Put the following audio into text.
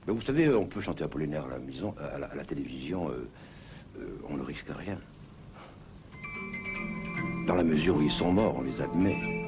Mais vous savez, on peut chanter Apollinaire à la maison, à la télévision, on ne risque rien. Dans la mesure où ils sont morts, on les admet.